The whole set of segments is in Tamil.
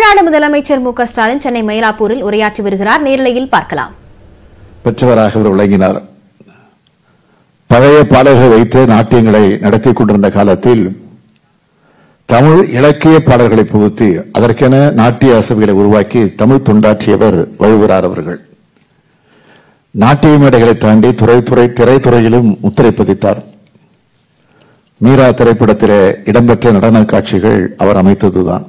தமிழ்நாடு முதலமைச்சர் மு க ஸ்டாலின் சென்னை மயிலாப்பூரில் உரையாற்றி வருகிறார். நேரலையில் பார்க்கலாம். பெற்றவராக அவர் விளங்கினார். பழைய பாடல்களை வைத்து நாட்டியங்களை நடத்தி கொண்டிருந்த காலத்தில் தமிழ் இலக்கிய பாடல்களை புகுத்தி அதற்கென நாட்டிய அசைவுகளை உருவாக்கி தமிழ் தொண்டாற்றியவர் வழுவூரார் அவர்கள். நாட்டிய மேடைகளை தாண்டி திரைத்துறையிலும் முத்திரை பதித்தார். மீரா திரைப்படத்திலே இடம்பெற்ற நடன காட்சிகள் அவர் அமைத்ததுதான்.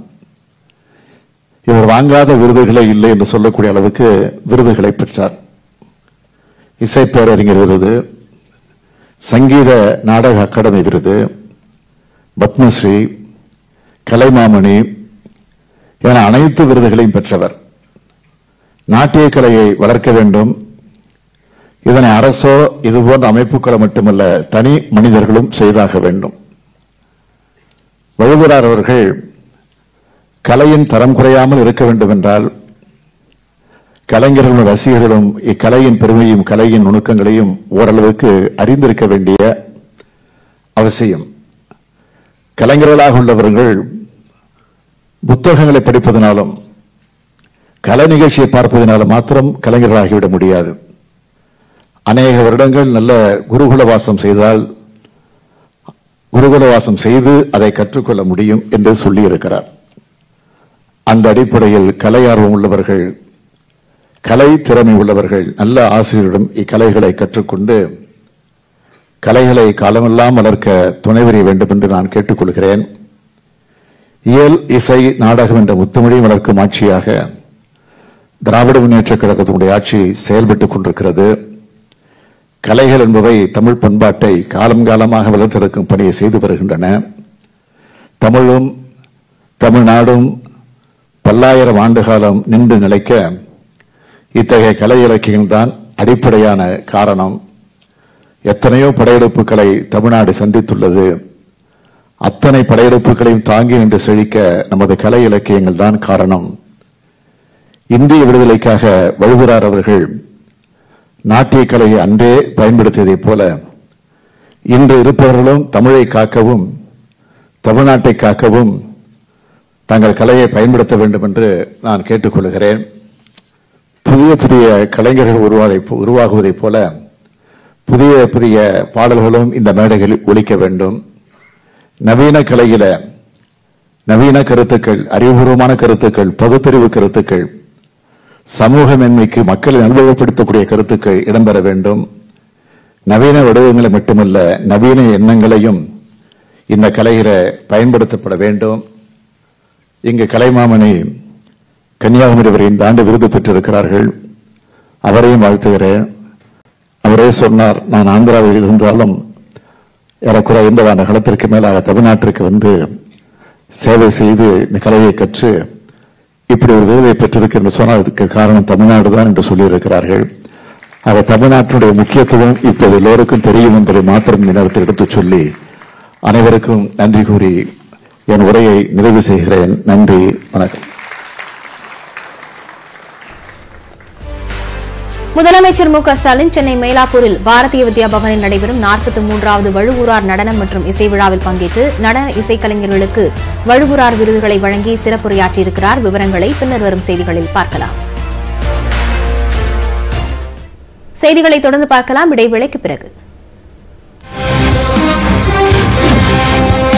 இவர் வாங்காத விருதுகளே இல்லை என்று சொல்லக்கூடிய அளவுக்கு விருதுகளை பெற்றார். இசை பேரறிஞர் விருது, சங்கீத நாடக அகாடமி விருது, பத்மஸ்ரீ, கலைமாமணி என அனைத்து விருதுகளையும் பெற்றவர். நாட்டிய கலையை வளர்க்க வேண்டும். இதனை அரசோ இதுபோன்ற அமைப்புகளை மட்டுமல்ல தனி மனிதர்களும் செய்தாக வேண்டும். வழுவூரார் அவர்கள் கலையின் தரம் குறையாமல் இருக்க வேண்டும் என்றால் கலைஞர்களும் ரசிகர்களும் இக்கலையின் பெருமையும் கலையின் நுணுக்கங்களையும் ஓரளவுக்கு அறிந்திருக்க வேண்டிய அவசியம். கலைஞர்களாக உள்ளவர்கள் புத்தகங்களை படிப்பதனாலும் கலை நிகழ்ச்சியை பார்ப்பதனாலும் மாத்திரம் கலைஞர்களாகிவிட முடியாது. அநேக வருடங்கள் நல்ல குருகுலவாசம் செய்தால் குருகுலவாசம் செய்து அதை கற்றுக்கொள்ள முடியும் என்று சொல்லியிருக்கிறார். அந்த அடிப்படையில் கலை ஆர்வம் உள்ளவர்கள், கலை திறமை உள்ளவர்கள் நல்ல ஆசிரியரிடம் இக்கலைகளை கற்றுக்கொண்டு கலைகளை காலமெல்லாம் வளர்க்க துணை புரிய வேண்டும் என்று நான் கேட்டுக்கொள்கிறேன். இயல், இசை, நாடகம் என்ற முத்தமிழையும் வளர்க்கும் ஆட்சியாக திராவிட முன்னேற்றக் கழகத்தினுடைய ஆட்சி செயல்பட்டுக் கொண்டிருக்கிறது. கலைகள் என்பவை தமிழ் பண்பாட்டை காலம் காலமாக வளர்த்தெடுக்கும் பணியை செய்து வருகின்றன. தமிழும் தமிழ்நாடும் பல்லாயிரம் ஆண்டு காலம் நின்று நிலைக்க இத்தகைய கலை இலக்கியங்கள் தான் அடிப்படையான காரணம். எத்தனையோ படையெடுப்புகளை தமிழ்நாடு சந்தித்துள்ளது. அத்தனை படையெடுப்புகளையும் தாங்கி நின்று செழிக்க நமது கலை இலக்கியங்கள் தான் காரணம். இந்திய விடுதலைக்காக வழுவூரார் அவர்கள் நாட்டிய கலையை அன்றே பயன்படுத்தியதைப் போல இன்று இருப்பவர்களும் தமிழை காக்கவும் தமிழ்நாட்டை காக்கவும் தங்கள் கலையை பயன்படுத்த வேண்டும் என்று நான் கேட்டுக்கொள்கிறேன். புதிய புதிய கலைஞர்கள் உருவாகுவதைப் போல புதிய புதிய பாடல்களும் இந்த மேடைகளில் ஒலிக்க வேண்டும். நவீன கலையில நவீன கருத்துக்கள், அறிவுபூர்வமான கருத்துக்கள், பகுத்தறிவு கருத்துக்கள், சமூக மேன்மைக்கு மக்களை நல்வழிப்படுத்தக்கூடிய கருத்துக்கள் இடம்பெற வேண்டும். நவீன வடிவங்களை மட்டுமல்ல நவீன எண்ணங்களையும் இந்த கலையில பயன்படுத்தப்பட வேண்டும். இங்கு கலைமாமணி கன்னியாகுமரி வரை இந்த ஆண்டு விருது பெற்றிருக்கிறார்கள். அவரையும் வாழ்த்துகிறேன். அவரே சொன்னார், நான் ஆந்திராவில் இருந்தாலும் ஏறக்குறை 50 ஆண்டு காலத்திற்கு மேலாக தமிழ்நாட்டிற்கு வந்து சேவை செய்து இந்த கலையை கற்று இப்படி ஒரு விருதை பெற்றிருக்கு என்று சொன்னதுக்கு காரணம் தமிழ்நாடு தான் என்று சொல்லியிருக்கிறார்கள். ஆக தமிழ்நாட்டினுடைய முக்கியத்துவம் இப்போது எல்லோருக்கும் தெரியும் என்பதை மாத்திரம் இந்த நேரத்தில் எடுத்துச் சொல்லி அனைவருக்கும் நன்றி கூறி என் உரையை நிறைவு செய்கிறேன். நன்றி, வணக்கம். முதலமைச்சர் மு க ஸ்டாலின் சென்னை மயிலாப்பூரில் பாரதிய வித்யா பவனில் நடைபெறும் 43வது வழுவூரார் நடனம் மற்றும் இசை விழாவில் பங்கேற்று நடன இசைக்கலைஞர்களுக்கு வழுவூரார் விருதுகளை வழங்கி சிறப்புரையாற்றியிருக்கிறார். விவரங்களை பின்னர் வரும் செய்திகளில் பார்க்கலாம். செய்திகளை தொடர்ந்து பார்க்கலாம் இடைவேளைக்கு பிறகு.